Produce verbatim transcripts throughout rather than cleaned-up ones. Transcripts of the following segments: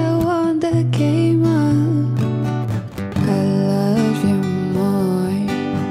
I won the game of I love you more.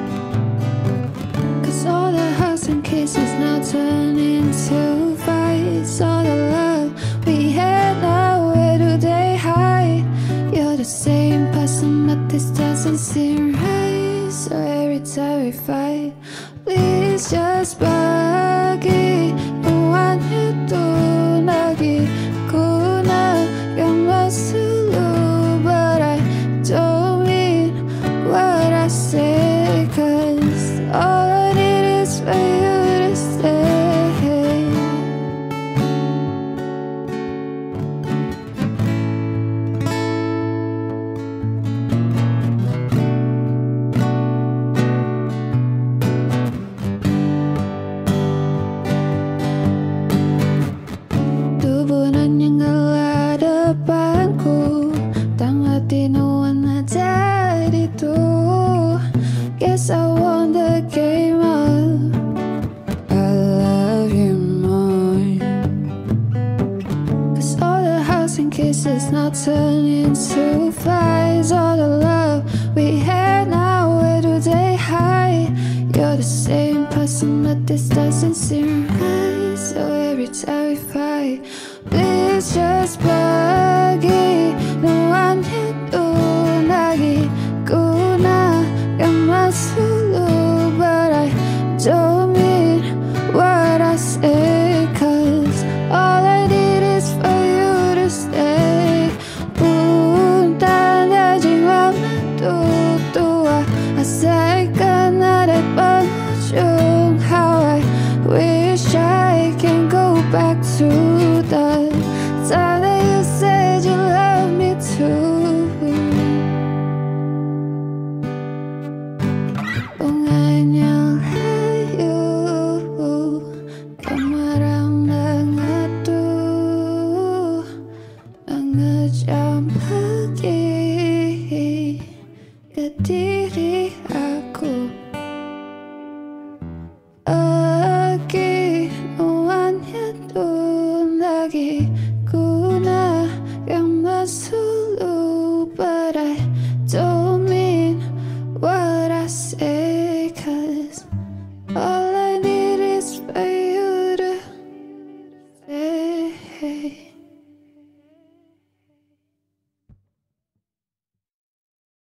Cause all the hugs and kisses now turn into fights. All the love we had now, where do they hide? You're the same person but this doesn't seem right. So every time we fight, please just bagi tuan itu lagi. Ku nagamas dulu, but I don't mean what I say. Cause all I need is for you to stay. Tubunan yang gelap depanku, tak ngerti no one ada itu. Guess I won the game of I love you more. Cause all the hugs and kisses now turn into fights. All the love we had now, where do they hide? You're the same person but this doesn't seem right. So every time we fight, please just play.